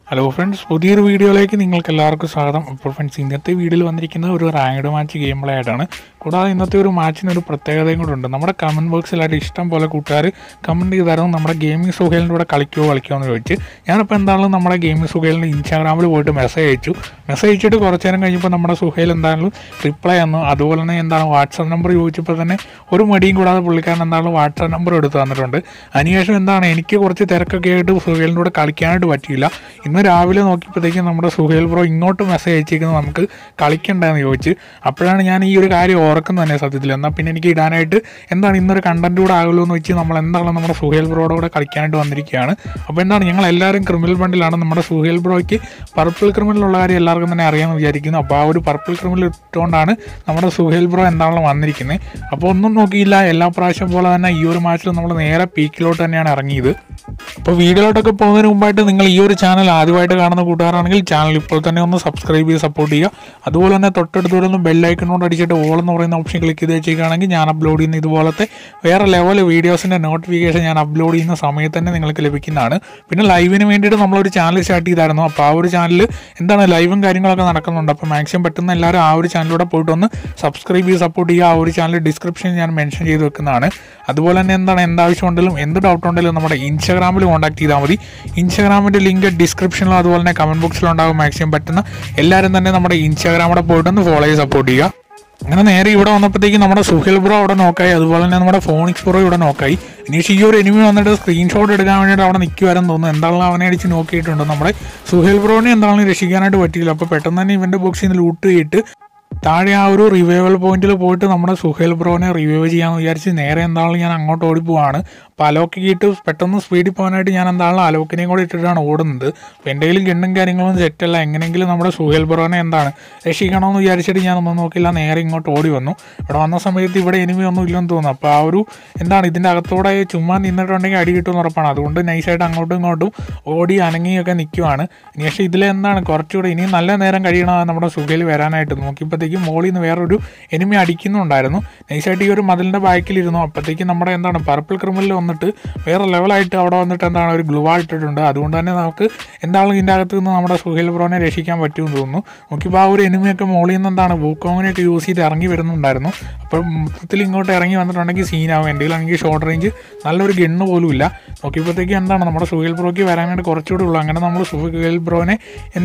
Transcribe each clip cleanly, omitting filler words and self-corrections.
Hello friends, പുതിയൊരു വീഡിയോയിലേക്ക് നിങ്ങൾക്ക് എല്ലാവർക്കും സ്വാഗതം. അപ്പോൾ ഫ്രണ്ട്സ്, ഇന്നത്തെ വീഡിയോയിൽ വന്നിരിക്കുന്നത് ഒരു റാങ്ക്ഡ് മാച്ച് ഗെയിം പ്ലേ ആയിട്ടാണ്. കൂടാതെ ഇന്നത്തെ ഒരു മാച്ചിന് ഒരു പ്രത്യേകതയും കൂടെ ഉണ്ട്. നമ്മുടെ കമൻറ്റ് ബോക്സിലായിട്ട് ഇഷ്ടം പോലെ കൂട്ടുകാർ കമൻറ്റ് ചെയ്തായിരുന്നു നമ്മുടെ ഗെയിമിംഗ് സുഹേലിൻ്റെ കൂടെ കളിക്കുമോ എന്ന് ചോദിച്ച്. ഞാനിപ്പോൾ എന്തായാലും നമ്മുടെ ഗെയിമിംഗ് സുഹേലിൻ്റെ ഇൻസ്റ്റാഗ്രാമിൽ പോയിട്ട് മെസ്സേജ് അയച്ചിട്ട് കുറച്ച് നേരം കഴിഞ്ഞപ്പോൾ നമ്മുടെ സുഹേൽ എന്തായാലും റിപ്ലൈ തന്നു. അതുപോലെ തന്നെ വാട്സാപ്പ് നമ്പർ ചോദിച്ചപ്പോൾ തന്നെ ഒരു മടിയും കൂടാതെ പുള്ളിക്കാരൻ വാട്സാപ്പ് നമ്പർ എടുത്ത് തന്നിട്ടുണ്ട്. അതിനുശേഷം എനിക്ക് കുറച്ച് തിരക്കൊക്കെ ആയിട്ട് സുഹേലിൻ്റെ കൂടെ കളിക്കാനായിട്ട് പറ്റിയില്ല. ഇന്ന് രാവിലെ നോക്കിയപ്പോഴത്തേക്കും നമ്മുടെ സുഹേൽ ബ്രോ ഇങ്ങോട്ട് മെസ്സേജ് അയച്ചിരിക്കുന്നത് നമുക്ക് കളിക്കണ്ടെന്ന് ചോദിച്ച്. അപ്പോഴാണ് ഞാൻ ഈ ഒരു കാര്യം ഓർക്കുന്നത് തന്നെ സത്യത്തിൽ. എന്നാൽ പിന്നെ എനിക്ക് ഇടാനായിട്ട് ഇന്നൊരു കണ്ടന്റ് കൂടെ ആകുമല്ലോ എന്ന് വെച്ച് നമ്മൾ നമ്മുടെ സുഹേൽ ബ്രോയുടെ കൂടെ കളിക്കാനായിട്ട് വന്നിരിക്കുകയാണ്. അപ്പോൾ ഞങ്ങൾ എല്ലാവരും ക്രിമിനൽ ബണ്ടിലാണ്. നമ്മുടെ സുഹേൽ ബ്രോയ്ക്ക് പർപ്പിൾ ക്രിമിനലുള്ള കാര്യം എല്ലാവർക്കും തന്നെ അറിയാമെന്ന് വിചാരിക്കുന്നു. അപ്പോൾ ആ ഒരു പർപ്പിൾ ക്രിമിനൽ ഇട്ടുകൊണ്ടാണ് നമ്മുടെ സുഹേൽ ബ്രോ വന്നിരിക്കുന്നത്. അപ്പോൾ ഒന്നും നോക്കിയില്ല, എല്ലാ പ്രാവശ്യം പോലെ തന്നെ ഈ ഒരു മാച്ചിൽ നമ്മൾ നേരെ പീക്കിലോട്ട് തന്നെയാണ് ഇറങ്ങിയത്. അപ്പോൾ വീഡിയോയിലോട്ടൊക്കെ പോകുന്നതിന് മുമ്പായിട്ട് നിങ്ങൾ ഈ ഒരു ചാനൽ ആദ്യമായിട്ട് കാണുന്ന കൂട്ടുകാരാണെങ്കിൽ ചാനൽ ഇപ്പോൾ തന്നെ ഒന്ന് സബ്സ്ക്രൈബ് ചെയ്ത് സപ്പോർട്ട് ചെയ്യുക. അതുപോലെ തന്നെ തൊട്ടടുത്തൊരു ബെല്ലൈക്കണോട് അടിച്ചിട്ട് ഓൾ എന്ന് പറയുന്ന ഓപ്ഷൻ ക്ലിക്ക് ചെയ്ത് വെച്ചിരിക്കുകയാണെങ്കിൽ ഞാൻ അപ്ലോഡ് ചെയ്യുന്ന ഇതുപോലത്തെ വേറെ ലെവൽ വീഡിയോസിൻ്റെ നോട്ടിഫിക്കേഷൻ ഞാൻ അപ്ലോഡ് ചെയ്യുന്ന സമയത്ത് തന്നെ നിങ്ങൾക്ക് ലഭിക്കുന്നതാണ്. പിന്നെ ലൈവിന് വേണ്ടിയിട്ട് നമ്മളൊരു ചാനൽ സ്റ്റാർട്ട് ചെയ്തായിരുന്നു. അപ്പോൾ ആ ഒരു ചാനലിൽ ലൈവും കാര്യങ്ങളൊക്കെ നടക്കുന്നുണ്ട്. അപ്പോൾ മാക്സിമം പറ്റുന്ന എല്ലാവരും ആ ഒരു ചാനലിലൂടെ പോയിട്ട് ഒന്ന് സബ്സ്ക്രൈബ് ചെയ്ത് സപ്പോർട്ട് ചെയ്യുക. ആ ഒരു ചാനൽ ഡിസ്ക്രിപ്ഷനിൽ ഞാൻ മെൻഷൻ ചെയ്ത് വെക്കുന്നതാണ്. അതുപോലെ തന്നെ എന്താവശ്യമുണ്ടെങ്കിലും എന്ത് ഡൗട്ട് ഉണ്ടെങ്കിലും നമ്മുടെ ഇൻസ്റ്റാഗ്രാമിൽ കോൺടാക്ട് ചെയ്താൽ മതി. ഇൻസ്റ്റാഗ്രാമിൻ്റെ ലിങ്ക് ഡിസ്ക്രിപ്ഷനിലും അതുപോലെ തന്നെ കമൻറ്റ് ബോക്സിലും ഉണ്ടാകും. മാക്സിമം പറ്റുന്ന എല്ലാവരും തന്നെ നമ്മുടെ ഇൻസ്റ്റാഗ്രാമിലൂടെ പോയിട്ടൊന്ന് ഫോളോ ചെയ്ത് സപ്പോർട്ട് ചെയ്യുക. അങ്ങനെ നേരെ ഇവിടെ വന്നപ്പോഴത്തേക്കും നമ്മുടെ സുഹേൽ ബ്രോ അവിടെ നോക്കായി. അതുപോലെ തന്നെ നമ്മുടെ ഫോണിക്സ് ബ്രോ ഇവിടെ നോക്കായി. ഇനീഷ് ഈ ഒരു എനിമി വന്നിട്ട് സ്ക്രീൻഷോട്ട് എടുക്കാൻ വേണ്ടിയിട്ട് അവിടെ നിൽക്കുവാരെന്ന് തോന്നുന്നു. എന്താണെങ്കിലും അവനെ അടിച്ച് നോക്കിയിട്ടുണ്ട്. നമ്മുടെ സുഹേൽ ബ്രോനെ രക്ഷിക്കാനായിട്ട് പറ്റിയില്ല. അപ്പോൾ പെട്ടെന്ന് തന്നെ ഇവൻ്റെ ബോക്സിൽ നിന്ന് ലൂട്ട് ചെയ്തിട്ട് താഴെ ആ ഒരു റിവൈവൽ പോയിന്റിൽ പോയിട്ട് നമ്മുടെ സുഹേൽ ബ്രോനെ റിവൈവ് ചെയ്യാമെന്ന് വിചാരിച്ച് നേരെ ഞാൻ അങ്ങോട്ട് ഓടിപ്പോവാണ്. അപ്പോൾ അലോക്കൊക്കെ ഇട്ട് പെട്ടെന്ന് സ്പീഡിൽ പോകാനായിട്ട് ഞാൻ അലോക്കിനെയും കൂടെ ഇട്ടിട്ടാണ് ഓടുന്നത്. അപ്പോൾ എൻ്റെ കയ്യിൽ ഗണ്ണും കാര്യങ്ങളും സെറ്റല്ല. എങ്ങനെയെങ്കിലും നമ്മുടെ സുഹേൽ ബ്രോനെ രക്ഷിക്കണമെന്ന് വിചാരിച്ചിട്ട് ഞാനൊന്നും നോക്കില്ല, നേരെ ഇങ്ങോട്ട് ഓടി വന്നു. ഇവിടെ വന്ന സമയത്ത് ഇവിടെ എനിമി ഒന്നും ഇല്ലെന്ന് തോന്നുന്നു. അപ്പോൾ ആ ഒരു ഇതിൻ്റെ അകത്തോടെ ചുമ്മാ നിന്നിട്ടുണ്ടെങ്കിൽ അടി കിട്ടുമെന്ന് ഉറപ്പാണ്. അതുകൊണ്ട് നൈസായിട്ട് അങ്ങോട്ടും ഇങ്ങോട്ടും ഓടി അനങ്ങിയൊക്കെ നിൽക്കുവാണ്. പക്ഷേ ഇതിൽ കുറച്ചുകൂടെ ഇനിയും നല്ല നേരം കഴിയണം നമ്മുടെ സുഹേൽ വരാനായിട്ട്. നോക്കിയപ്പോഴത്തേക്കും മോളിൽ നിന്ന് വേറൊരു എനിമി അടിക്കുന്നുണ്ടായിരുന്നു. നൈസായിട്ട് ഈ ഒരു മതിലിൻ്റെ ബാക്കിലിരുന്നു. അപ്പോഴത്തേക്കും നമ്മുടെ പർപ്പിൾ ക്രിമിനൽ വന്നിട്ട് വേറെ ലെവലായിട്ട് അവിടെ വന്നിട്ട് ഒരു ഗ്ലൂ വാൾ ഇട്ടിട്ടുണ്ട്. അതുകൊണ്ട് തന്നെ നമുക്ക് ഇതിൻ്റെ അകത്ത് നിന്ന് നമ്മുടെ സുഹേൽ ബ്രോനെ രക്ഷിക്കാൻ പറ്റുമെന്ന് തോന്നുന്നു. നോക്കിയപ്പോൾ ആ ഒരു എനിമിയൊക്കെ മോളിൽ നിന്ന് വൂക്കോങ്ങിനെയൊക്കെ യൂസ് ചെയ്ത് ഇറങ്ങി വരുന്നുണ്ടായിരുന്നു. അപ്പോൾ മൊത്തത്തിൽ ഇങ്ങോട്ട് ഇറങ്ങി വന്നിട്ടുണ്ടെങ്കിൽ സീനാവും. എനിക്ക് ഷോർട്ട് റേഞ്ച് നല്ലൊരു ഗണ്ണ് പോലും ഇല്ല. നോക്കിയപ്പോഴത്തേക്ക് നമ്മുടെ സുഹേൽ ബ്രോയ്ക്ക് വരാനായിട്ട് കുറച്ചുകൂടെ ഉള്ളൂ. അങ്ങനെ നമ്മൾ സുഹേൽ ബ്രോനെ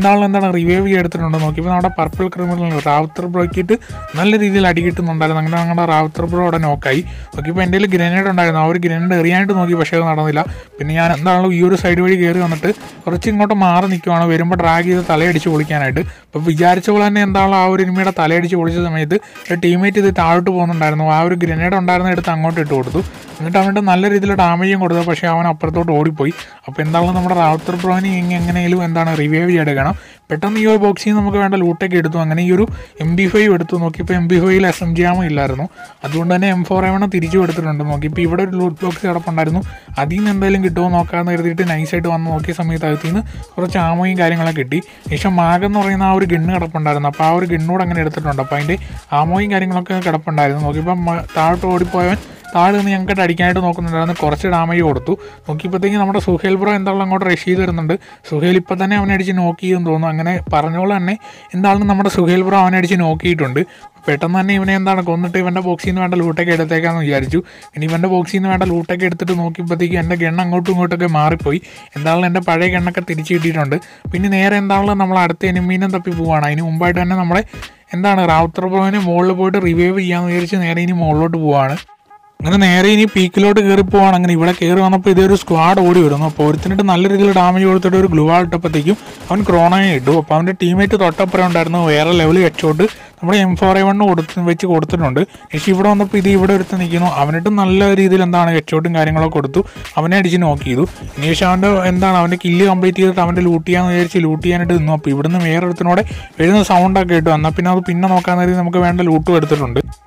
റിവൈവ് ചെയ്തെടുത്തിട്ടുണ്ട്. നോക്കിയപ്പോൾ നമ്മുടെ പർപ്പിൾ ക്രിമിനൽ റാവുത്തർ ബ്രോയ്ക്കിട്ട് നല്ല രീതിയിൽ അടി കിട്ടുന്നുണ്ടായിരുന്നു. അങ്ങനെ ഞങ്ങളുടെ റാവുത്തർ ബ്രോ അവിടെ നോക്കായി. നോക്കിയപ്പോൾ എൻ്റെ കയ്യിൽ ഗ്രനേഡ് ഉണ്ടായിരുന്നു. ആ ഒരു ഗ്രനേഡ് എറിയാനായിട്ട് നോക്കി, പക്ഷേ അത് നടന്നില്ല. പിന്നെ ഞാൻ ഈ ഒരു സൈഡ് വഴി കയറി വന്നിട്ട് കുറച്ച് ഇങ്ങോട്ട് മാറി നിൽക്കുവാണ്. വരുമ്പോൾ ഡ്രാഗ് ചെയ്ത് തലയടിച്ച് പൊളിക്കാനായിട്ട്. അപ്പോൾ വിചാരിച്ച പോലെ തന്നെ ആ ഒരു എനിമിയുടെ തലയടിച്ച് പൊളിച്ച സമയത്ത് ടീമേറ്റ് ഇത് താഴോട്ട് പോകുന്നുണ്ടായിരുന്നു. ആ ഒരു ഗ്രനേഡ് ഉണ്ടായിരുന്ന എടുത്ത് അങ്ങോട്ട് ഇട്ട് കൊടുത്തു. എന്നിട്ട് അവൻ്റെ നല്ല രീതിയിൽ ഡാമേജും കൊടുത്തു. പക്ഷേ അവൻ അപ്പുറത്തോട്ട് ഓടിപ്പോയി. അപ്പോൾ നമ്മുടെ റാവുത്തർ ബ്രോനെ എങ്ങനെയും റിവൈവ് ചെയ്തെടുക്കണം. പെട്ടെന്ന് ഈ ഒരു ബോക്സിൽ നിന്ന് നമുക്ക് വേണ്ട ലൂട്ടൊക്കെ എടുത്തു. അങ്ങനെ ഈ ഒരു MP5 എടുത്തു. നോക്കിയപ്പോൾ MP5ൽ SMG ആമോ ഇല്ലായിരുന്നു. അതുകൊണ്ട് തന്നെ M4A1 തിരിച്ചു എടുത്തിട്ടുണ്ട്. നോക്കിയപ്പോൾ ഇവിടെ ഒരു ലൂട്ട് ബോക്സ് കിടപ്പുണ്ടായിരുന്നു. അതിൽ നിന്ന് എന്തെങ്കിലും കിട്ടുമോ നോക്കാമെന്ന് കരുതിയിട്ട് നൈസായിട്ട് വന്ന് നോക്കിയ സമയത്ത് അകത്ത് നിന്ന് കുറച്ച് ആമോയും കാര്യങ്ങളൊക്കെ കിട്ടി. ശേഷം മാഗെന്ന് പറയുന്ന ആ ഒരു ഗണ്ണ് കിടപ്പുണ്ടായിരുന്നു. അപ്പോൾ ആ ഒരു ഗണ്ണൂടെ അങ്ങനെ എടുത്തിട്ടുണ്ട്. അപ്പോൾ അതിൻ്റെ ആമോയും കാര്യങ്ങളൊക്കെ കിടപ്പുണ്ടായിരുന്നു. നോക്കിയപ്പോൾ താഴോട്ട് ഓടിപ്പോയവൻ താഴെ നിന്ന് ഞങ്ങൾക്ക് അടിക്കാനായിട്ട് നോക്കുന്നുണ്ടായിരുന്നു. കുറച്ച് ഡാമേജ് കൊടുത്തു. നോക്കിയപ്പോഴത്തേക്ക് നമ്മുടെ സുഹേൽ ബ്രോ അങ്ങോട്ട് റഷ് ചെയ്ത് വരുന്നുണ്ട്. സുഹേൽ ഇപ്പോൾ തന്നെ അവനെ അടിച്ച് നോക്കിയെന്ന് തോന്നുന്നു. അങ്ങനെ പറഞ്ഞോളെ തന്നെ നമ്മുടെ സുഹേൽ ബ്രോ അവനെ അടിച്ച് നോക്കിയിട്ടുണ്ട്. പെട്ടെന്ന് തന്നെ ഇവനെ കൊന്നിട്ട് ഇവൻ്റെ ബോക്സിൽ നിന്ന് വേണ്ട ലൂട്ടൊക്കെ എടുത്തേക്കാന്ന് വിചാരിച്ചു. ഇനി ഇവൻ്റെ ബോക്സിൽ നിന്ന് വേണ്ട ലൂട്ടൊക്കെ എടുത്തിട്ട് നോക്കിയപ്പോഴത്തേക്ക് എൻ്റെ ഗണ്ണ് അങ്ങോട്ടും ഇങ്ങോട്ടൊക്കെ മാറിപ്പോയി. എൻ്റെ പഴയ ഗണ്ണൊക്കെ തിരിച്ചു കിട്ടിയിട്ടുണ്ട്. പിന്നെ നേരെ നമ്മൾ അടുത്ത എനിമീനെ തപ്പി പോവുകയാണ്. അതിന് മുമ്പായിട്ട് തന്നെ നമ്മളെ റാവുത്തർ ബ്രോനെ മുകളിൽ പോയിട്ട് റിവൈവ് ചെയ്യാമെന്ന് വിചാരിച്ച് നേരെ ഇനി മുകളിലോട്ട് പോവുകയാണ്. അങ്ങനെ നേരെ ഇനി പീക്കിലോട്ട് കയറി പോവാണ്. അങ്ങനെ ഇവിടെ കയറി വന്നപ്പോൾ ഇതൊരു സ്ക്വാഡ് ഓടി വരുന്നു. അപ്പോൾ ഒരുത്തിനിട്ട് നല്ല രീതിയിൽ ഡാമേജ് കൊടുത്തിട്ട് ഒരു ഗ്ലൂ വാൾ ഇട്ടപ്പോഴത്തേക്കും അവൻ ക്രോണയെ ഇട്ടു. അപ്പോൾ അവൻ്റെ ടീമേറ്റ് തൊട്ടപ്പുറം ഉണ്ടായിരുന്നു. വേറെ ലെവൽ ഹെഡ്ഷോട്ട് നമ്മുടെ M4A1 വെച്ച് കൊടുത്തിട്ടുണ്ട്. പക്ഷേ ഇവിടെ വന്നപ്പോൾ ഇവിടെ എടുത്ത് നിൽക്കുന്നു. അവനിട്ട് നല്ല രീതിയിൽ ഹെഡ്ഷോട്ടും കാര്യങ്ങളൊക്കെ കൊടുത്തു. അവനെ അടിച്ച് നോക്ക് ചെയ്തു. ശേഷം അവൻ്റെ കില്ല് കംപ്ലീറ്റ് ചെയ്തിട്ട് അവൻ്റെ ലൂട്ട് ചെയ്യാമെന്ന് വിചാരിച്ച് ലൂട്ട് ചെയ്യാനായിട്ട് നിന്നു. അപ്പോൾ ഇവിടുന്ന് വേറെ ഒരുത്തിനോടെ വരുന്ന സൗണ്ടൊക്കെ ഇട്ടു. എന്നാൽ പിന്നെ അത് നോക്കാൻ നേരം നമുക്ക് വേണ്ട ലൂട്ടും എടുത്തിട്ടുണ്ട്.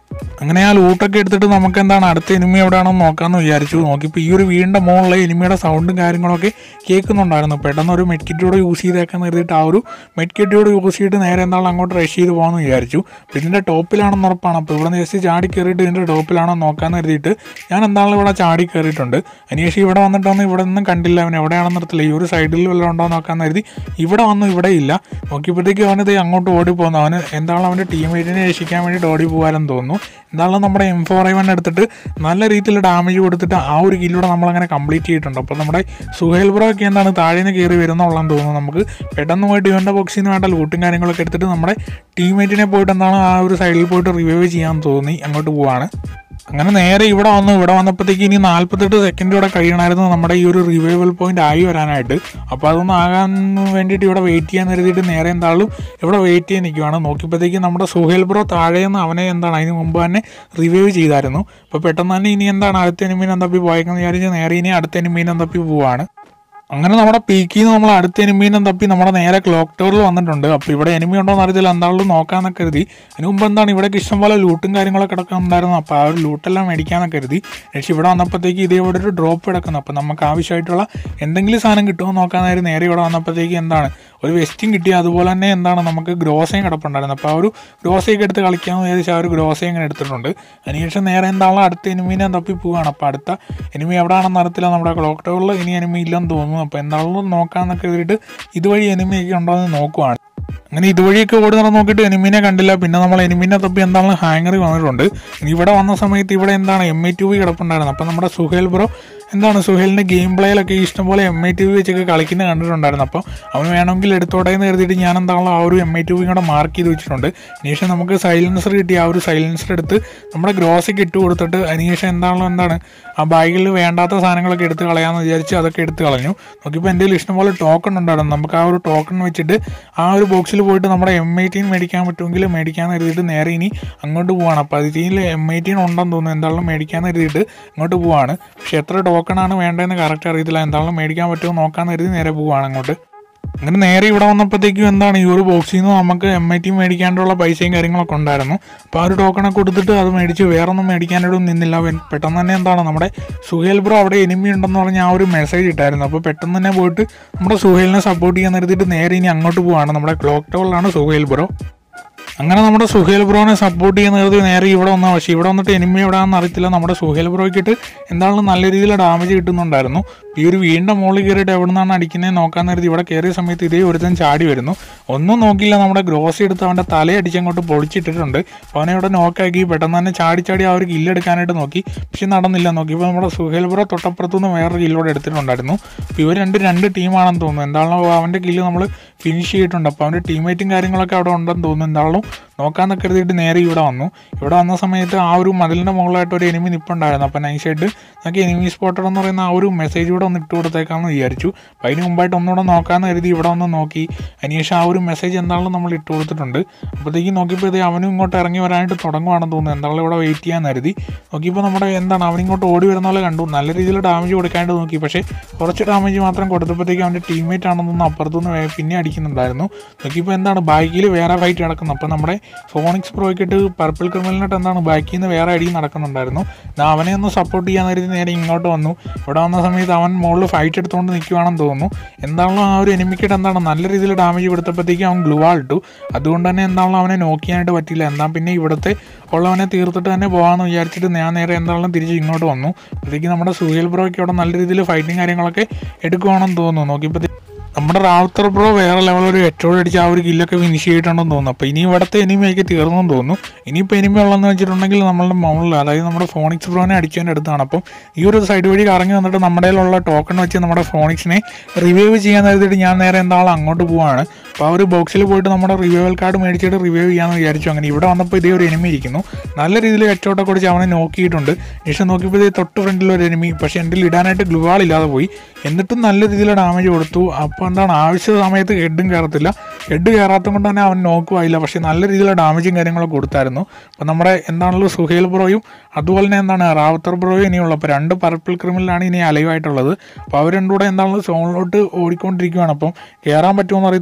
അങ്ങനെ ആ ലൂട്ടൊക്കെ എടുത്തിട്ട് നമുക്ക് എന്താണ് അടുത്ത എനിമി എവിടെയാണെന്ന് നോക്കാമെന്ന് വിചാരിച്ചു. നോക്കിയപ്പോൾ ഈ ഒരു വീടിൻ്റെ മുകളിലെ എനിമിയുടെ സൗണ്ടും കാര്യങ്ങളൊക്കെ കേൾക്കുന്നുണ്ടായിരുന്നു. പെട്ടെന്ന് ഒരു മെഡ് കിറ്റോടെ യൂസ് ചെയ്തേക്കാന്ന് കരുതിയിട്ട് ആ ഒരു മെഡ് കിറ്റോടെ യൂസ് ചെയ്തിട്ട് നേരെ എന്താണ് അങ്ങോട്ട് റഷ് ചെയ്ത് പോകാമെന്ന് വിചാരിച്ചു. അപ്പോൾ ഇതിൻ്റെ ടോപ്പിലാണെന്ന് ഉറപ്പാണ്. അപ്പോൾ ഇവിടെ നിന്ന് ജസ്റ്റ് ചാടി കയറിയിട്ട് ഇതിൻ്റെ ടോപ്പിലാണോ നോക്കാമെന്ന് കരുതിയിട്ട് ഞാൻ എന്താണ് ഇവിടെ ചാടി കയറിയിട്ടുണ്ട്. അതിനുശേഷം ഇവിടെ വന്നിട്ടൊന്നും ഇവിടെ നിന്നും കണ്ടില്ല, അവൻ എവിടെയാണെന്ന് നിർത്തില്ല. ഈ ഒരു സൈഡിൽ വല്ലതും ഉണ്ടോ നോക്കാമെന്ന് കരുതി ഇവിടെ വന്നു, ഇവിടെ ഇല്ല. നോക്കിയപ്പോഴത്തേക്ക് അവനത് അങ്ങോട്ട് ഓടി പോകുന്നു. അവന് എന്താണ് അവൻ്റെ ടീമേറ്റിനെ രക്ഷിക്കാൻ വേണ്ടിയിട്ട് ഓടി പോകാനെന്ന് തോന്നുന്നു. എന്താണ് നമ്മുടെ M4A1 എടുത്തിട്ട് നല്ല രീതിയിൽ ഡാമേജ് കൊടുത്തിട്ട് ആ ഒരു കില്ലൂടെ നമ്മളങ്ങനെ കംപ്ലീറ്റ് ചെയ്തിട്ടുണ്ട്. അപ്പോൾ നമ്മുടെ സുഹേൽ ബ്രോ ഒക്കെ എന്താണ് താഴെ നിന്ന് കയറി വരുന്നുള്ളതെന്ന് തോന്നുന്നു. നമുക്ക് പെട്ടെന്ന് പോയിട്ട് ഇവൻ്റെ ബോക്സിൽ നിന്ന് വേണ്ട ലൂട്ടും കാര്യങ്ങളൊക്കെ എടുത്തിട്ട് നമ്മുടെ ടീമേറ്റിനെ പോയിട്ട് എന്താണ് ആ ഒരു സൈഡിൽ പോയിട്ട് റിവൈവ് ചെയ്യാൻ തോന്നി അങ്ങോട്ട് പോവാണ്. അങ്ങനെ നേരെ ഇവിടെ വന്നപ്പോഴത്തേക്ക് ഇനി 48 സെക്കൻഡ് കൂടെ കഴിയണമായിരുന്നു നമ്മുടെ ഈ ഒരു റിവൈവൽ പോയിന്റ് ആയി വരാനായിട്ട്. അപ്പോൾ അതൊന്നും ആകാൻ വേണ്ടിയിട്ട് ഇവിടെ വെയിറ്റ് ചെയ്യാൻ കരുതിയിട്ട് നേരെ എന്തായാലും ഇവിടെ വെയിറ്റ് ചെയ്യാൻ നിൽക്കുവാണ്. നോക്കിയപ്പോഴത്തേക്ക് നമ്മുടെ സുഹേൽ ബ്രോ താഴെയെന്ന് അവനെ എന്താണ് അതിന് മുമ്പ് തന്നെ റിവൈവ് ചെയ്തായിരുന്നു. അപ്പോൾ പെട്ടെന്ന് തന്നെ ഇനി എന്താണ് അടുത്ത എനിമീനെ തപ്പി പോയേക്കെന്ന് വിചാരിച്ച് നേരെ ഇനി അടുത്ത എനിമീനെ തപ്പി പോവാണ്. അങ്ങനെ നമ്മുടെ പീക്കിൽ നിന്ന് നമ്മൾ അടുത്ത എനിമീനെ തപ്പി നമ്മുടെ നേരെ ക്ലോക്ക് ടവറിൽ വന്നിട്ടുണ്ട്. അപ്പോൾ ഇവിടെ എനിമി ഉണ്ടോ എന്ന് അറിയത്തില്ല, എന്താണെങ്കിലും നോക്കാമെന്നൊക്കെ കരുതി. അതിന് മുമ്പ് എന്താണ് ഇവിടേക്ക് ഇഷ്ടംപോലെ ലൂട്ടും കാര്യങ്ങളൊക്കെ കിടക്കുന്നുണ്ടായിരുന്നു. അപ്പോൾ ആ ഒരു ലൂട്ടെല്ലാം മേടിക്കാമെന്നൊക്കെ കരുതി. പക്ഷേ ഇവിടെ വന്നപ്പോഴത്തേക്ക് ഇതേ ഇവിടെ ഒരു ഡ്രോപ്പ് കിടക്കുന്നു. അപ്പോൾ നമുക്ക് ആവശ്യമായിട്ടുള്ള എന്തെങ്കിലും സാധനം കിട്ടുമോ നോക്കാൻ നേരെ ഇവിടെ വന്നപ്പോഴത്തേക്ക് എന്താണ് ഒരു വെസ്റ്റും കിട്ടി. അതുപോലെ തന്നെ എന്താണ് നമുക്ക് ഗ്രോസയും കിടപ്പുണ്ടായിരുന്നു. അപ്പോൾ ആ ഒരു ഗ്രോസയൊക്കെ എടുത്ത് കളിക്കാമെന്ന് വിചാരിച്ചാൽ ആ ഒരു ഗ്രോസയും ഇങ്ങനെ എടുത്തിട്ടുണ്ട്. അതിനുശേഷം നേരെ എന്താണ് അടുത്ത എനിമീനെ തപ്പി പോവുകയാണ്. അപ്പോൾ അടുത്ത എനിമി എവിടെയാണെന്ന് അറിയത്തില്ല. നമ്മുടെ ക്ലോക്ക് ടവറിൽ ഇനി എനിമി ഇല്ലെന്ന് തോന്നുന്നു. അപ്പോൾ എന്താണെങ്കിലും നോക്കാമെന്നൊക്കെ എഴുതിയിട്ട് ഇതുവഴി എനിമിയൊക്കെ ഉണ്ടോ എന്ന് നോക്കുവാണ്. അങ്ങനെ ഇതുവഴിയൊക്കെ ഓടി നടന്ന് നോക്കിയിട്ട് എനിമീനെ കണ്ടില്ല. പിന്നെ നമ്മൾ എനിമീനെ തപ്പി എന്താണ് ഹാങ്ങറി വന്നിട്ടുണ്ട്. ഇവിടെ വന്ന സമയത്ത് ഇവിടെ എന്താണ് M8V കിടപ്പുണ്ടായിരുന്നു. അപ്പോൾ നമ്മുടെ സുഹേൽ ബ്രോ എന്താണ് സുഹേലിൻ്റെ ഗെയിം പ്ലേയിലൊക്കെ ഇഷ്ടംപോലെ M8V വെച്ചൊക്കെ കളിക്കുന്നത് കണ്ടിട്ടുണ്ടായിരുന്നു. അപ്പോൾ അവന് വേണമെങ്കിൽ എടുത്തോടെ എന്ന് കരുതിയിട്ട് ഞാൻ എന്താണ് ആ ഒരു M8V കൂടെ മാർക്ക് ചെയ്ത് വെച്ചിട്ടുണ്ട്. അതിനുശേഷം നമുക്ക് സൈലൻസർ കിട്ടി. ആ ഒരു സൈലൻസർ എടുത്ത് നമ്മുടെ ഗ്രോസൊക്കെ ഇട്ട് കൊടുത്തിട്ട് അതിനുശേഷം എന്താണ് ആ ബാഗിൽ വേണ്ടാത്ത സാധനങ്ങളൊക്കെ എടുത്ത് കളയാമെന്ന് വിചാരിച്ച് അതൊക്കെ എടുത്ത് കളഞ്ഞു. നോക്കിയപ്പോൾ എൻ്റെ കയ്യിൽ ഇഷ്ടംപോലെ ടോക്കൺ ഉണ്ടായിരുന്നു. നമുക്ക് ആ ഒരു ടോക്കൺ വെച്ചിട്ട് ആ ഒരു ബോക്സിൽ പോയിട്ട് നമ്മുടെ M18 മേടിക്കാൻ പറ്റുമെങ്കിൽ മേടിക്കാമെന്ന് കരുതിയിട്ട് നേരെ ഇനി അങ്ങോട്ട് പോവാണ്. അപ്പോൾ അതിൽ M18 ഉണ്ടെന്ന് തോന്നുന്നു. എന്താണെങ്കിലും മേടിക്കാമെന്ന് കരുതിയിട്ട് അങ്ങോട്ട് പോവാണ്. പക്ഷേ എത്ര ടോക്കണാണ് വേണ്ടതെന്ന് കറക്റ്റ് അറിയത്തില്ല. എന്താണെങ്കിലും മേടിക്കാൻ പറ്റുമോ നോക്കാമെന്ന് കരുതി നേരെ പോവാണ് അങ്ങോട്ട്. അങ്ങനെ നേരെ ഇവിടെ വന്നപ്പോഴത്തേക്കും എന്താണ് ഈ ഒരു ബോക്സിൽ നിന്ന് നമുക്ക് M18 മേടിക്കാനുള്ള പൈസയും കാര്യങ്ങളൊക്കെ ഉണ്ടായിരുന്നു. അപ്പോൾ ആ ഒരു ടോക്കണൊക്കെ കൊടുത്തിട്ട് അത് മേടിച്ച് വേറൊന്നും മേടിക്കാനായിട്ടും നിന്നില്ല. പെട്ടെന്ന് തന്നെ എന്താണ് നമ്മുടെ സുഹേൽ ബ്രോ അവിടെ എനിമി ഉണ്ടെന്ന് പറഞ്ഞ് ആ ഒരു മെസ്സേജ് ഇട്ടായിരുന്നു. അപ്പോൾ പെട്ടെന്ന് തന്നെ പോയിട്ട് നമ്മുടെ സുഹേലിനെ സപ്പോർട്ട് ചെയ്യാൻ നിർത്തിയിട്ട് നേരെ ഇനി അങ്ങോട്ട് പോവാണ്. നമ്മുടെ ക്ലോക്ക് ടവറിലാണ് സുഹേൽ ബ്രോ. അങ്ങനെ നമ്മുടെ സുഹേൽ ബ്രോനെ സപ്പോർട്ട് ചെയ്യുന്നത് നേരെ ഇവിടെ വന്നാൽ, പക്ഷേ ഇവിടെ വന്നിട്ട് എനിമി എവിടെയാണെന്ന് അറിയത്തില്ല. നമ്മുടെ സുഹേൽ ബ്രോയ്ക്കിട്ട് എന്താണെങ്കിലും നല്ല രീതിയിൽ ഡാമേജ് കിട്ടുന്നുണ്ടായിരുന്നു. ഈ ഒരു വീണ്ടും മുകളിൽ കയറിയിട്ട് എവിടെ നിന്നാണ് അടിക്കുന്നത് നോക്കാൻ നേരത്തെ ഇവിടെ കയറിയ സമയത്ത് ഇതേ ഒരുത്തൻ ചാടി വരുന്നു. ഒന്നും നോക്കിയില്ല, നമ്മുടെ ഗ്രോസ് എടുത്ത് അവൻ്റെ തലയടിച്ച് അങ്ങോട്ട് പൊളിച്ചിട്ടിട്ടുണ്ട്. അപ്പോൾ അവനെ ഇവിടെ നോക്കാക്കി പെട്ടെന്ന് തന്നെ ചാടി ആ ഒരു കില്ലെടുക്കാനായിട്ട് നോക്കി, പക്ഷെ നടന്നില്ല. നോക്കിയപ്പോൾ നമ്മുടെ സുഹേൽ ബ്രോ തൊട്ടപ്പുറത്തുനിന്ന് വേറൊരു കില്ലോടെ എടുത്തിട്ടുണ്ടായിരുന്നു. അപ്പോൾ ഇവർ രണ്ട് ടീമാണെന്ന് തോന്നുന്നു. എന്താണോ അവൻ്റെ കില്ല് നമ്മൾ ഫിനിഷ് ചെയ്തിട്ടുണ്ട്. അപ്പോൾ അവൻ്റെ ടീമേറ്റും കാര്യങ്ങളൊക്കെ അവിടെ ഉണ്ടെന്ന് തോന്നുന്നു. എന്താണോ നോക്കാമെന്നൊക്കെ കരുതിയിട്ട് നേരെ ഇവിടെ വന്ന സമയത്ത് ആ ഒരു മതിലിൻ്റെ മുകളിലായിട്ട് ഒരു എനിമി നിൽപ്പുണ്ടായിരുന്നു. അപ്പോൾ നൈസായിട്ട് നമുക്ക് എനിമി സ്പോട്ടർ എന്ന് പറയുന്ന ആ ഒരു മെസ്സേജ് കൂടെ ഒന്ന് ഇട്ട് കൊടുത്തേക്കാമെന്ന് വിചാരിച്ചു. അപ്പോൾ അതിന് മുമ്പായിട്ട് ഒന്നുകൂടെ നോക്കാമെന്ന് കരുതി ഇവിടെ ഒന്ന് നോക്കി. അതിനുശേഷം ആ ഒരു മെസ്സേജ് എന്താണെന്ന് നമ്മൾ ഇട്ട് കൊടുത്തിട്ടുണ്ട്. അപ്പോഴത്തേക്ക് നോക്കിയപ്പോൾ ഇത് അവനും ഇങ്ങോട്ട് ഇറങ്ങി വരാനായിട്ട് തുടങ്ങുവാണെന്ന് തോന്നുന്നു. എന്താണെങ്കിലും ഇവിടെ വെയിറ്റ് ചെയ്യാൻ കരുതി. നോക്കിയപ്പോൾ നമ്മുടെ അവനിങ്ങോട്ട് ഓടി വരുന്ന പോലെ കണ്ടു. നല്ല രീതിയിൽ ഡാമേജ് കൊടുക്കാനായിട്ട് നോക്കി, പക്ഷേ കുറച്ച് ഡാമേജ് മാത്രം കൊടുത്തപ്പോഴത്തേക്ക് അവൻ്റെ ടീമേറ്റ് ആണെന്നൊന്ന് അപ്പുറത്തുനിന്ന് പിന്നെ അടിക്കുന്നുണ്ടായിരുന്നു. നോക്കിയപ്പോൾ ബാക്കിൽ വേറെ ഫൈറ്റ് നടക്കുന്നു. അപ്പോൾ നമ്മുടെ ഫോണിക്സ് പ്രോയ്ക്കിട്ട് പർപ്പിൾ ക്രിമിനലിനായിട്ട് ബാക്കിൽ നിന്ന് വേറെ അടി നടക്കുന്നുണ്ടായിരുന്നു. അവനെ ഒന്ന് സപ്പോർട്ട് ചെയ്യാൻ കരുതി നേരെ ഇങ്ങോട്ട് വന്നു. ഇവിടെ വന്ന സമയത്ത് അവൻ മുകളിൽ ഫൈറ്റ് എടുത്തുകൊണ്ട് നിൽക്കുവാണെന്ന് തോന്നുന്നു. എന്താണല്ലോ ആ ഒരു എനിമിക്കിട്ട് നല്ല രീതിയിൽ ഡാമേജ് കൊടുത്തപ്പോഴത്തേക്കും അവൻ ഗ്ലൂ വാൾ ഇട്ടു. അതുകൊണ്ട് തന്നെ അവനെ നോക്കിയാനായിട്ട് പറ്റില്ല. പിന്നെ ഇവിടുത്തെ ഉള്ളവനെ തീർത്തിട്ട് തന്നെ പോകാമെന്ന് വിചാരിച്ചിട്ട് ഞാൻ നേരെ തിരിച്ച് ഇങ്ങോട്ട് വന്നു. അപ്പോഴത്തേക്ക് നമ്മുടെ സുഹേൽ ബ്രോയ്ക്ക് അവിടെ നല്ല രീതിയിൽ ഫൈറ്റിങ് കാര്യങ്ങളൊക്കെ എടുക്കുവാണെന്ന് തോന്നുന്നു. നോക്കിയപ്പോഴത്തേക്ക് നമ്മുടെ റാവുത്തർ ബ്രോ വേറെ ലെവൽ ഒരു ഹെഡ്ഷോട്ട് അടിച്ച് ആ ഒരു കില്ലൊക്കെ ഫിനിഷ് ചെയ്തിട്ടുണ്ടെന്ന് തോന്നുന്നു. അപ്പോൾ ഇനി ഇവിടുത്തെ എനിമിയൊക്കെ തീർന്നെന്ന് തോന്നുന്നു. ഇനിയിപ്പോൾ എനിമി ഉള്ളതെന്ന് വെച്ചിട്ടുണ്ടെങ്കിൽ നമ്മളുടെ മുകളിൽ, അതായത് നമ്മുടെ ഫോണിക്സ് ബ്രോനെ അടിച്ചതിൻ്റെ അടുത്താണ്. അപ്പം ഈ ഒരു സൈഡ് വഴി കറങ്ങി വന്നിട്ട് നമ്മുടെ കയ്യിലുള്ള ടോക്കൺ വെച്ച് നമ്മുടെ ഫോണിക്സിനെ റിവൈവ് ചെയ്യാൻ കരുതിയിട്ട് ഞാൻ നേരെ അങ്ങോട്ട് പോവാണ്. അപ്പോൾ ആ ഒരു ബോക്സിൽ പോയിട്ട് നമ്മുടെ റിവൈവൽ കാർഡ് മേടിച്ചിട്ട് റിവൈവ് ചെയ്യാമെന്ന് വിചാരിച്ചു. അങ്ങനെ ഇവിടെ വന്നപ്പോൾ ഇതേ ഒരു എനിമി ഇരിക്കുന്നു. നല്ല രീതിയിൽ ഹെഡ്ഷോട്ടൊക്കെ അടിച്ച് അവനെ നോക്കിയിട്ടുണ്ട്. ശേഷം നോക്കിയപ്പോൾ ഇതേ തൊട്ട് ഫ്രണ്ടിലൊരു എനിമി, പക്ഷേ എൻ്റെ ഇടാനായിട്ട് ഗ്ലൂ വാൾ ഇല്ലാതെ പോയി. എന്നിട്ടും നല്ല രീതിയിൽ ഡാമേജ് കൊടുത്തു. അപ്പോൾ ആവശ്യ സമയത്ത് ഹെഡും കയറത്തില്ല. ഹെഡ് കയറാത്തത് കൊണ്ട് തന്നെ അവൻ നോക്കുവായില്ല, പക്ഷേ നല്ല രീതിയിലുള്ള ഡാമേജും കാര്യങ്ങളൊക്കെ കൊടുത്തായിരുന്നു. അപ്പോൾ നമ്മുടെ സുഹേൽ ബ്രോയും അതുപോലെ തന്നെ റാവുത്തർ ബ്രോയും ഇനിയുള്ളൂ. അപ്പോൾ 2 പർപ്പിൾ ക്രിമിനലാണ് ഇനി അലൈവായിട്ടുള്ളത്. അപ്പോൾ അവർ രണ്ടും കൂടെ സോണിലോട്ട് ഓടിക്കൊണ്ടിരിക്കുകയാണ്. അപ്പം കയറാൻ പറ്റുമെന്ന് അറിയത്തില്ല.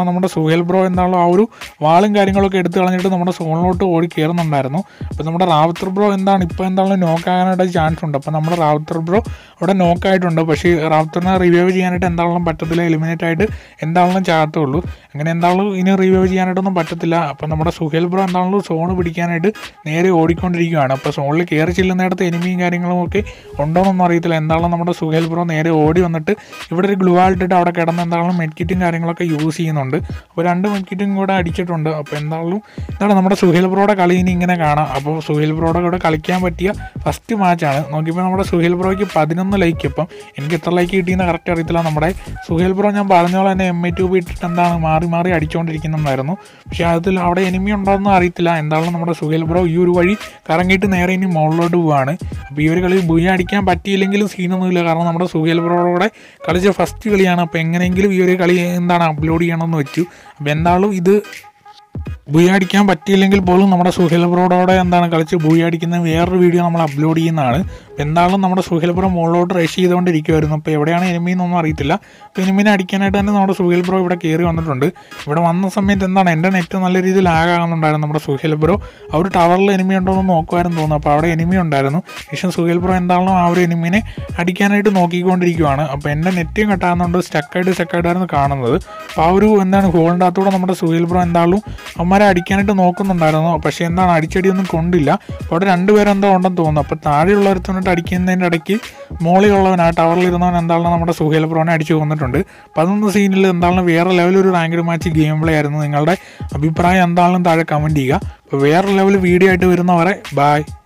നമ്മുടെ സുഹേൽ ബ്രോ എന്താണല്ലോ ആ ഒരു വാളും കാര്യങ്ങളൊക്കെ എടുത്ത് കളഞ്ഞിട്ട് നമ്മുടെ സോണിലോട്ട് ഓടി കയറുന്നുണ്ടായിരുന്നു. അപ്പോൾ നമ്മുടെ റാവുത്തർ ബ്രോ എന്താണ് ഇപ്പോൾ എന്താണല്ലോ നോക്കാനായിട്ട് ചാൻസ് ഉണ്ട്. അപ്പോൾ നമ്മുടെ റാവുത്തർ ബ്രോ അവിടെ നോക്കായിട്ടുണ്ട്. പക്ഷേ റാവുത്തറിനെ റിവൈവ് ചെയ്യാനായിട്ട് എന്താണെങ്കിലും പറ്റത്തില്ല, എലിമിനേറ്റ് ആയിട്ട് എന്താണെങ്കിലും ചാകത്തുള്ളൂ. അങ്ങനെ എന്താണെങ്കിലും ഇനി റിവൈവ് ചെയ്യാനായിട്ടൊന്നും പറ്റത്തില്ല. അപ്പോൾ നമ്മുടെ സുഹേൽ ബ്രോ എന്താണെങ്കിലും സോണ് പിടിക്കാനായിട്ട് നേരെ ഓടിക്കൊണ്ടിരിക്കുകയാണ്. അപ്പോൾ സോണിൽ കയറി ചെല്ലുന്നിടത്ത് എനിമിയും കാര്യങ്ങളും ഒക്കെ ഉണ്ടോയെന്നൊന്നും അറിയത്തില്ല. എന്താണെങ്കിലും നമ്മുടെ സുഹേൽ ബ്രോ നേരെ ഓടി വന്നിട്ട് ഇവിടെ ഒരു ഗ്ലൂ ആൾട്ടിട്ട് അവിടെ കിടന്ന് എന്താണെങ്കിലും മെഡ്കിറ്റും കാര്യങ്ങളൊക്കെ യൂസ് ചെയ്യുന്നുണ്ട്. അപ്പോൾ 2 മെഡ്കിറ്റും കൂടെ അടിച്ചിട്ടുണ്ട്. അപ്പോൾ എന്താണെങ്കിലും എന്താണ് നമ്മുടെ സുഹേൽ ബ്രോയുടെ കളി ഇനി ഇങ്ങനെ കാണാം. അപ്പോൾ സുഹേൽ ബ്രോയുടെ കൂടെ കളിക്കാൻ പറ്റിയ ഫസ്റ്റ് മാച്ചാണ്. നോക്കിയപ്പോൾ നമ്മുടെ സുഹേൽ ബ്രോയ്ക്ക് 11 ലൈക്ക്. അപ്പം എനിക്ക് എത്ര ലൈക്ക് കിട്ടിയെന്ന് കറക്റ്റ് അറിയത്തില്ല. നമ്മുടെ സുഹേൽ ബ്രോ ഞാൻ പറഞ്ഞ പോലെ തന്നെ MA2 ഇട്ടിട്ട് എന്താണ് മാറി മാറി അടിച്ചുകൊണ്ടിരിക്കുന്നുണ്ടായിരുന്നു. പക്ഷേ അതിൽ അവിടെ എനിമി ഉണ്ടോയെന്ന് അറിയത്തില്ല. എന്താണെങ്കിലും നമ്മുടെ സുഹേൽ ബ്രോ ഈ ഒരു വഴി കറങ്ങിയിട്ട് നേരെ ഇനി മുകളിലോട്ട് പോവുകയാണ്. അപ്പോൾ ഈ ഒരു കളി ബുയ അടിക്കാൻ പറ്റിയില്ലെങ്കിലും സീനൊന്നുമില്ല. കാരണം നമ്മുടെ സുഹേൽ ബ്രോയുടെ കളിച്ച ഫസ്റ്റ് കളിയാണ്. അപ്പോൾ എങ്ങനെയെങ്കിലും ഈ ഒരു കളി എന്താണ് അപ്ലോഡ് ചെയ്യണമെന്ന് വെച്ചു. അപ്പോൾ എന്തായാലും ഇത് ബുയ അടിക്കാൻ പറ്റിയില്ലെങ്കിൽ പോലും നമ്മുടെ സുഹേൽ ബ്രോയോടെ എന്താണ് കളിച്ച് ബുയ അടിക്കുന്ന വേറൊരു വീഡിയോ നമ്മൾ അപ്ലോഡ് ചെയ്യുന്നതാണ്. എന്തായാലും നമ്മുടെ സുഹേൽ ബ്രോ മുകളിലോട്ട് റഷ് ചെയ്തുകൊണ്ടിരിക്കുമായിരുന്നു. അപ്പോൾ എവിടെയാണ് എനിമി എന്നൊന്നും അറിയത്തില്ല. അപ്പോൾ എനിമിനെ അടിക്കാനായിട്ട് തന്നെ നമ്മുടെ സുഹേൽ ബ്രോ ഇവിടെ കയറി വന്നിട്ടുണ്ട്. ഇവിടെ വന്ന സമയത്ത് എന്താണ് എൻ്റെ നെറ്റ് നല്ല രീതിയിൽ ആകാകുന്നുണ്ടായിരുന്നു. നമ്മുടെ സുഹേൽ ബ്രോ ആ ഒരു ടവറിൽ എനിമി ഉണ്ടോ എന്ന് നോക്കുമായിരുന്നു തോന്നുന്നു. അപ്പോൾ അവിടെ എനിമി ഉണ്ടായിരുന്നു. ശേഷം സുഹേൽ ബ്രോ എന്താണോ ആ ഒരു എനിമിനെ അടിക്കാനായിട്ട് നോക്കിക്കൊണ്ടിരിക്കുകയാണ്. അപ്പോൾ എൻ്റെ നെറ്റും കെട്ടാകുന്നുണ്ട്, സ്റ്റക്കായിട്ടായിരുന്നു കാണുന്നത്. അപ്പോൾ ആ ഒരു എന്താണ് ഹോളിൻ്റെ അകത്തൂടെ നമ്മുടെ സുഹേൽ ബ്രോ എന്തായാലും അവന്മാരെ അടിക്കാനായിട്ട് നോക്കുന്നുണ്ടായിരുന്നു. പക്ഷേ എന്താണ് അടിച്ചടിയൊന്നും കൊണ്ടില്ല. അപ്പോൾ അവിടെ 2 പേരെന്തോ ഉണ്ടെന്ന് തോന്നുന്നു. അപ്പോൾ താഴെയുള്ളവരത്തോട്ട് അടിക്കുന്നതിൻ്റെ ഇടയ്ക്ക് മോളിലുള്ളവൻ ആ ടവറിൽ ഇരുന്നവൻ എന്താണെന്ന് നമ്മുടെ സുഹേൽ ബ്രോനെ അടിച്ചു കൊന്നിട്ടുണ്ട്. അപ്പോൾ അതൊന്നും സീനിൽ എന്താണെന്ന് വേറെ ലെവലൊരു റാങ്ക്ഡ് മാച്ച് ഗെയിം പ്ലേ ആയിരുന്നു. നിങ്ങളുടെ അഭിപ്രായം എന്താണെന്നും താഴെ കമൻറ്റ് ചെയ്യുക. അപ്പോൾ വേറെ ലെവൽ വീഡിയോ ആയിട്ട് വരുന്നവരെ ബൈ.